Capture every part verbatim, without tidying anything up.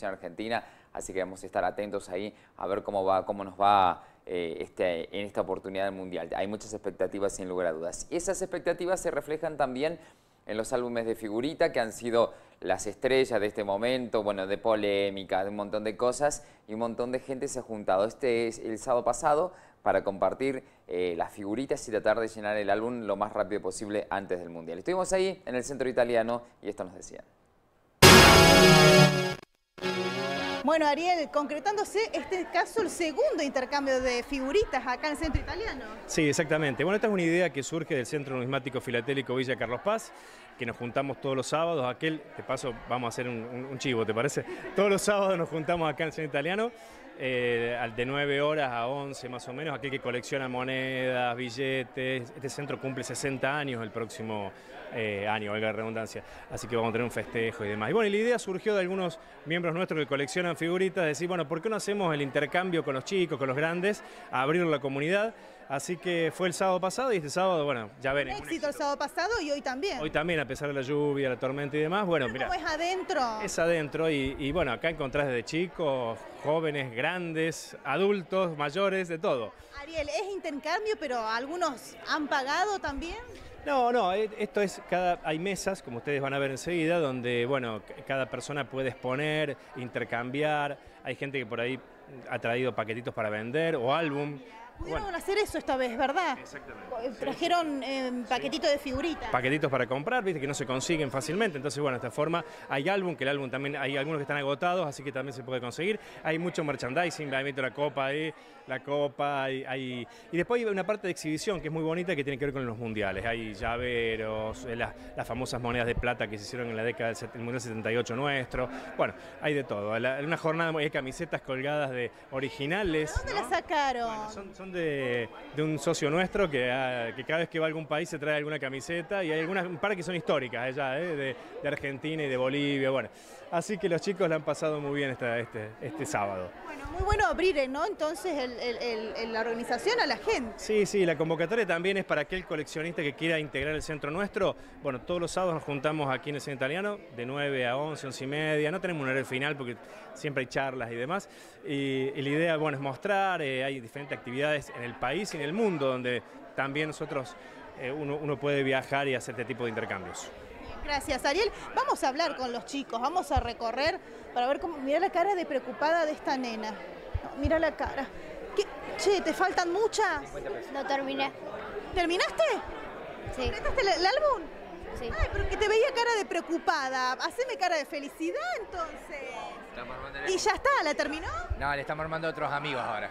selección argentina, así que vamos a estar atentos ahí a ver cómo va, cómo nos va eh, este, en esta oportunidad del Mundial. Hay muchas expectativas sin lugar a dudas. Esas expectativas se reflejan también en los álbumes de figurita que han sido las estrellas de este momento, bueno, de polémica, de un montón de cosas, y un montón de gente se ha juntado. Este es el sábado pasado para compartir eh, las figuritas y tratar de llenar el álbum lo más rápido posible antes del Mundial. Estuvimos ahí en el centro italiano y esto nos decían. Bueno, Ariel, concretándose este caso, el segundo intercambio de figuritas acá en el centro italiano. Sí, exactamente. Bueno, esta es una idea que surge del Centro Numismático Filatélico Villa Carlos Paz, que nos juntamos todos los sábados. Aquel, de paso, vamos a hacer un, un, un chivo, ¿te parece? Todos los sábados nos juntamos acá en el centro italiano, eh, de nueve horas a once más o menos, aquel que colecciona monedas, billetes. Este centro cumple sesenta años el próximo eh, año, valga la redundancia, así que vamos a tener un festejo y demás. Y bueno, y la idea surgió de algunos miembros nuestros que coleccionan figuritas, de decir, bueno, ¿por qué no hacemos el intercambio con los chicos, con los grandes, a abrir la comunidad? Así que fue el sábado pasado y este sábado, bueno, ya ven. Éxito, éxito el sábado pasado y hoy también. Hoy también, a pesar de la lluvia, la tormenta y demás, bueno, mira. ¿Cómo es adentro? Es adentro y, y bueno, acá encontrás desde chicos, jóvenes, grandes, adultos, mayores, de todo. Ariel, es intercambio, pero algunos han pagado también. No, no, esto es, cada, hay mesas, como ustedes van a ver enseguida, donde, bueno, cada persona puede exponer, intercambiar. Hay gente que por ahí ha traído paquetitos para vender o álbum. Pudieron Bueno, hacer eso esta vez, ¿verdad? Exactamente. Trajeron eh, paquetitos sí. de figuritas. Paquetitos para comprar, viste, que no se consiguen fácilmente. Entonces, bueno, de esta forma hay álbum, que el álbum también, hay algunos que están agotados, así que también se puede conseguir. Hay mucho merchandising, ahí meto la copa ahí, la copa, hay, hay... y después hay una parte de exhibición que es muy bonita que tiene que ver con los mundiales. Hay llaveros, las, las famosas monedas de plata que se hicieron en la década del Mundial setenta y ocho nuestro. Bueno, hay de todo. La, una jornada hay camisetas colgadas de originales. ¿De dónde ¿no? las sacaron? Bueno, son, son de, de un socio nuestro que, uh, que cada vez que va a algún país se trae alguna camiseta y hay algunas, un par que son históricas allá, ¿eh? de, de Argentina y de Bolivia. Bueno, así que los chicos la han pasado muy bien esta, este, este sábado. Bueno, muy bueno abrir, ¿no? Entonces el, el, el, el, la organización a la gente. Sí, sí, la convocatoria también es para aquel coleccionista que quiera integrar el centro nuestro. Bueno, todos los sábados nos juntamos aquí en el centro italiano de nueve a once, once y media. No tenemos un horario final porque siempre hay charlas y demás. Y, y la idea, bueno, es mostrar, eh, hay diferentes actividades en el país y en el mundo donde también nosotros, eh, uno, uno puede viajar y hacer este tipo de intercambios. Gracias, Ariel. Vamos a hablar con los chicos, vamos a recorrer para ver cómo... Mira la cara de preocupada de esta nena. No, mira la cara. ¿Qué? Che, ¿te faltan muchas? No terminé. ¿Terminaste? Sí. ¿Completaste el, el álbum? Sí. Ay, pero que te veía cara de preocupada. Haceme cara de felicidad, entonces. ¿Y ya está? ¿La terminó? No, le estamos armando a otros amigos ahora.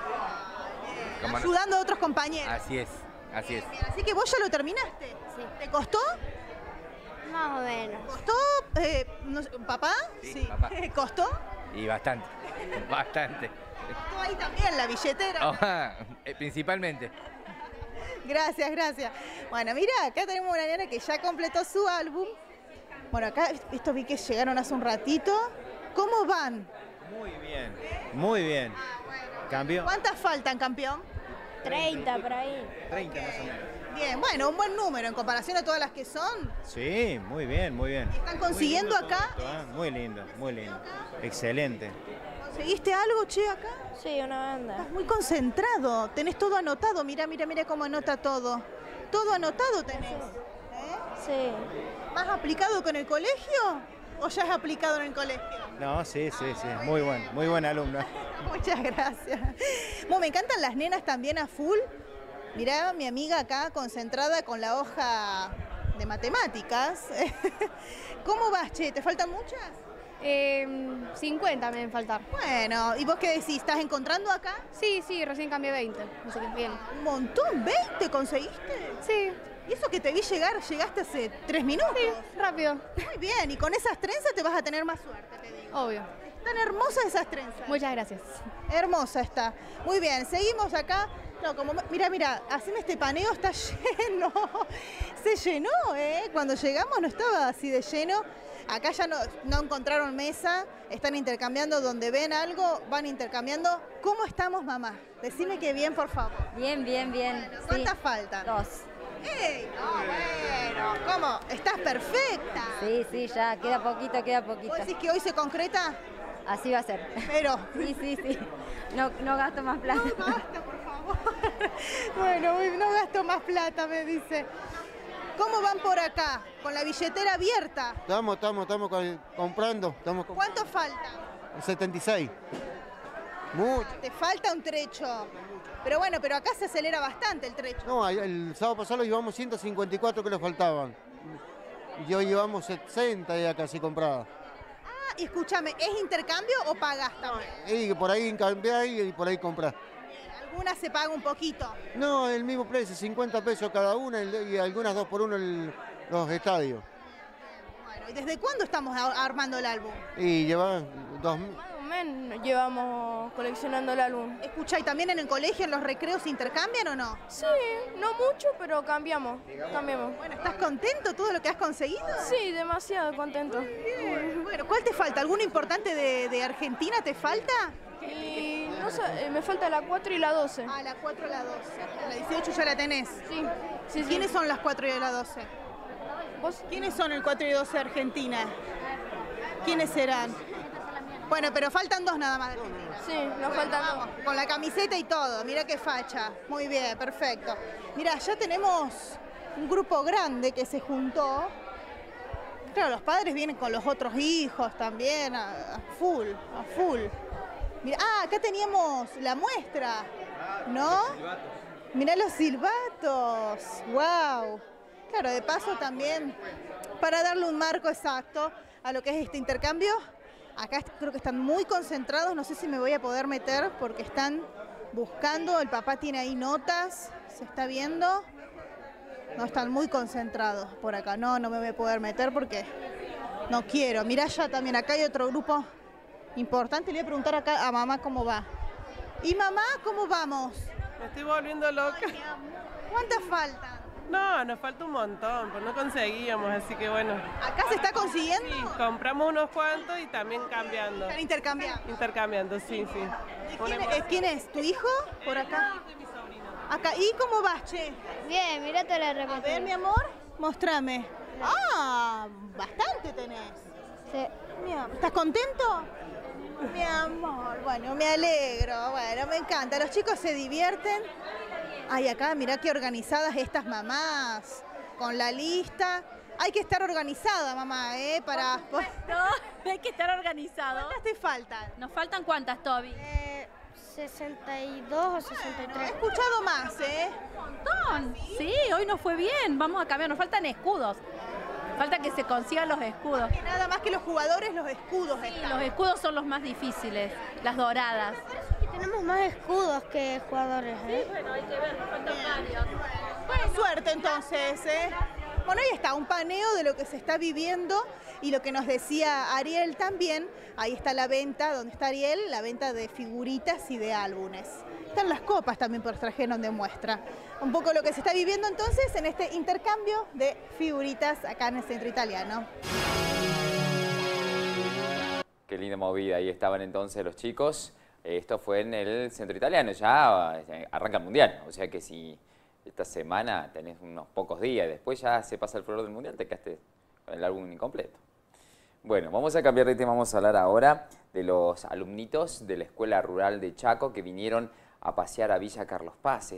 Ah, Como no- ayudando a otros compañeros. Así es, así es. Bien, así que vos ya lo terminaste. Sí. ¿Te costó? Más o menos. ¿Costó? Eh, no sé, ¿Papá? Sí, papá. ¿Costó? Y bastante, bastante. ¿Costó ahí también la billetera? Ajá, eh, principalmente. Gracias, gracias. Bueno, mira, acá tenemos una nena que ya completó su álbum. Bueno, acá esto vi que llegaron hace un ratito. ¿Cómo van? Muy bien, muy bien. ¿Cambio? ¿Cuántas faltan, campeón? treinta por ahí. treinta más o menos. Bien, bueno, un buen número en comparación a todas las que son. Sí, muy bien, muy bien. ¿Están consiguiendo Muy lindo acá? todo esto, ¿eh? Muy lindo, muy lindo. Excelente. ¿Conseguiste algo, che, acá? Sí, una banda. Estás muy concentrado, tenés todo anotado. Mira, mira, mira cómo anota todo. Todo anotado tenés. ¿Eh? Sí. ¿Más aplicado con el colegio o ya has aplicado en el colegio? No, sí, sí, sí. Muy buen, muy buen alumno. Muchas gracias. Bueno, me encantan las nenas también a full. Mirá, mi amiga acá concentrada con la hoja de matemáticas. ¿Cómo vas, che? ¿Te faltan muchas? Eh, cincuenta me deben faltar. Bueno, ¿y vos qué decís? ¿Estás encontrando acá? Sí, sí, recién cambié veinte. Así que bien. Un montón, ¿veinte conseguiste? Sí, ¿Y eso que te vi llegar, llegaste hace tres minutos? sí, rápido. Muy bien, y con esas trenzas te vas a tener más suerte, te digo. Obvio. Están hermosas esas trenzas. Muchas gracias. Hermosa está. Muy bien, seguimos acá. No, como, mira, mira, haceme este paneo, está lleno. Se llenó, ¿eh? Cuando llegamos no estaba así de lleno. Acá ya no, no encontraron mesa, están intercambiando, donde ven algo, van intercambiando. ¿Cómo estamos, mamá? Decime que bien, por favor. Bien, bien, bien. Bueno, ¿cuántas Sí. faltan? Dos. ¡Ey! No, bueno. ¿Cómo? ¿Estás perfecta? Sí, sí, ya. Queda poquito, queda poquito. ¿Vos decís que hoy se concreta? así va a ser. Pero... Sí, sí, sí. No, no gasto más plata. No, basta, por favor. Bueno, no gasto más plata, me dice. ¿Cómo van por acá? ¿Con la billetera abierta? Estamos, estamos, estamos con- comprando. Estamos con- ¿Cuánto falta? setenta y seis. Mucho. Te falta un trecho. Pero bueno, pero acá se acelera bastante el trecho. No, el, el sábado pasado llevamos ciento cincuenta y cuatro que nos faltaban. Y hoy llevamos sesenta ya casi compradas. Ah, y escúchame, ¿es intercambio o pagas también? Y por ahí cambiás y por ahí comprás. Alguna se paga un poquito. No, el mismo precio, cincuenta pesos cada una y algunas dos por uno el- los estadios. Bueno, ¿y desde cuándo estamos a- armando el álbum? Y llevan dos... Más de un mes llevamos coleccionando el álbum. Escucha, ¿y también en el colegio, en los recreos, se intercambian o no? Sí, no mucho, pero cambiamos, cambiamos. Bueno, ¿estás contento todo lo que has conseguido? Sí, demasiado contento. Bien. Bueno, ¿cuál te falta? ¿Alguno importante de, de Argentina te falta? Y no sé, eh, me falta la cuatro y la doce. Ah, la cuatro y la doce. La dieciocho ya la tenés. Sí, sí, sí. ¿Quiénes son las cuatro y la doce? ¿Vos? ¿Quiénes son el cuatro y doce de Argentina? ¿Quiénes serán? Bueno, pero faltan dos nada más de Argentina. Sí, nos faltan dos. Vamos, con la camiseta y todo. Mira qué facha. Muy bien, perfecto. Mira, ya tenemos un grupo grande que se juntó. Claro, los padres vienen con los otros hijos también, a, a full, a full. Mira, ah, acá teníamos la muestra, ¿no? Mirá los silbatos, wow. Claro, de paso también, para darle un marco exacto a lo que es este intercambio, acá creo que están muy concentrados, no sé si me voy a poder meter porque están buscando, el papá tiene ahí notas, se está viendo. No, están muy concentrados por acá, no, no me voy a poder meter porque no quiero. Mirá ya también, acá hay otro grupo importante, le voy a preguntar acá a mamá cómo va. ¿Y mamá, cómo vamos? Me estoy volviendo loca. ¿Cuántas faltan? No, nos falta un montón, pues no conseguíamos, así que bueno. ¿Acá se está consiguiendo? Sí, compramos unos cuantos y también cambiando. Están intercambiando. Intercambiando, sí, sí. ¿Quién es, ¿Quién es? ¿Tu hijo? Por acá. Acá. ¿Y cómo vas, che? Bien, mirate la A ver, mi repetida. amor, mostrame. Ah, bastante tenés. Sí. Mi amor, ¿estás contento? Mi amor, bueno, me alegro, bueno, me encanta. Los chicos se divierten. Ay, acá, mirá qué organizadas estas mamás, con la lista. Hay que estar organizada, mamá, ¿eh? Para... No, hay que estar organizado. ¿Cuántas te faltan? ¿Nos faltan cuántas, Toby? Eh, sesenta y dos o sesenta y He tres. escuchado más, ¿eh? Un montón. Sí, hoy nos fue bien. Vamos a cambiar. Nos faltan escudos. Falta que se consigan los escudos. Y nada más que los jugadores, los escudos Sí, están. los escudos son los más difíciles. Las doradas. Tenemos más escudos que jugadores, ¿eh? Bueno, hay que ver. Nos faltan varios. Buena suerte entonces, ¿eh? Bueno, ahí está, un paneo de lo que se está viviendo y lo que nos decía Ariel también. Ahí está la venta, donde está Ariel, la venta de figuritas y de álbumes. Están las copas también por trajeron de muestra. Un poco lo que se está viviendo entonces en este intercambio de figuritas acá en el centro italiano. Qué linda movida, ahí estaban entonces los chicos. Esto fue en el centro italiano, ya eh, arranca el mundial, o sea que si esta semana tenés unos pocos días, después ya se pasa el furor del mundial, te quedaste con el álbum incompleto. Bueno, vamos a cambiar de tema, vamos a hablar ahora de los alumnitos de la Escuela Rural de Chaco que vinieron a pasear a Villa Carlos Paz.